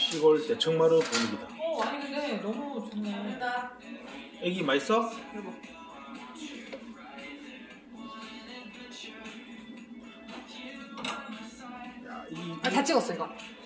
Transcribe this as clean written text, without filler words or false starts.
시골 대청마루 분위기다. 아니 근데 너무 좋네. 애기 맛있어? 대박. 야, 다 찍었어 이거.